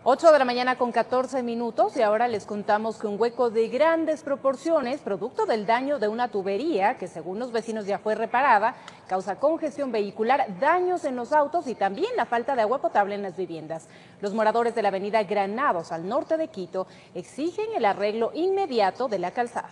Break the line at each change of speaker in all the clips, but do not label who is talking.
8 de la mañana con 14 minutos y ahora les contamos que un hueco de grandes proporciones, producto del daño de una tubería que según los vecinos ya fue reparada, causa congestión vehicular, daños en los autos y también la falta de agua potable en las viviendas. Los moradores de la avenida Granados, al norte de Quito, exigen el arreglo inmediato de la calzada.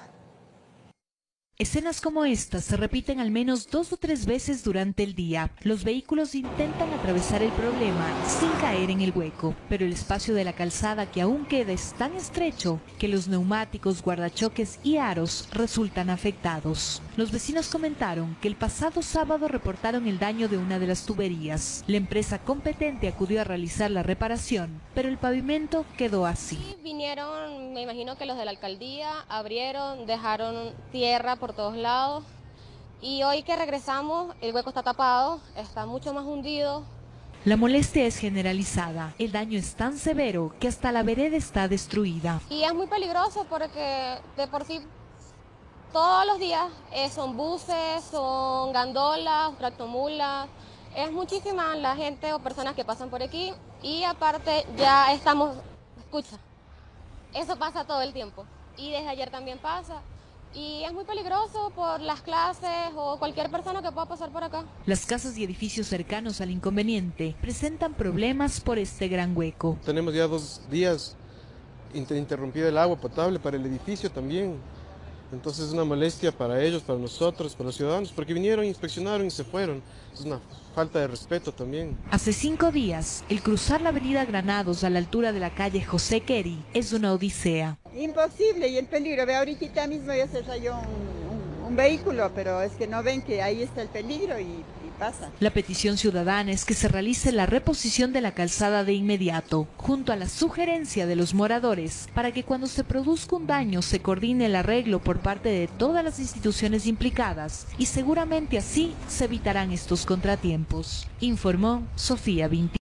Escenas como estas se repiten al menos 2 o 3 veces durante el día. Los vehículos intentan atravesar el problema sin caer en el hueco, pero el espacio de la calzada que aún queda es tan estrecho que los neumáticos, guardachoques y aros resultan afectados. Los vecinos comentaron que el pasado sábado reportaron el daño de una de las tuberías. La empresa competente acudió a realizar la reparación, pero el pavimento quedó así.
Vinieron, me imagino que los de la alcaldía, abrieron, dejaron tierra por todos lados y hoy que regresamos el hueco está tapado, está mucho más hundido.
La molestia es generalizada, el daño es tan severo que hasta la vereda está destruida.
Y es muy peligroso porque de por sí todos los días son buses, son gandolas, tractomulas, es muchísima la gente o personas que pasan por aquí y aparte ya estamos, escucha, eso pasa todo el tiempo y desde ayer también pasa. Y es muy peligroso por las clases o cualquier persona que pueda pasar por acá.
Las casas y edificios cercanos al inconveniente presentan problemas por este gran hueco.
Tenemos ya 2 días interrumpida el agua potable para el edificio también. Entonces es una molestia para ellos, para nosotros, para los ciudadanos, porque vinieron, inspeccionaron y se fueron. Es una falta de respeto también.
Hace 5 días, el cruzar la avenida Granados a la altura de la calle José Keri es una odisea.
Imposible, y el peligro, ve ahorita mismo ya se rayó un vehículo, pero es que no ven que ahí está el peligro y pasa.
La petición ciudadana es que se realice la reposición de la calzada de inmediato, junto a la sugerencia de los moradores, para que cuando se produzca un daño se coordine el arreglo por parte de todas las instituciones implicadas y seguramente así se evitarán estos contratiempos, informó Sofía Vinti.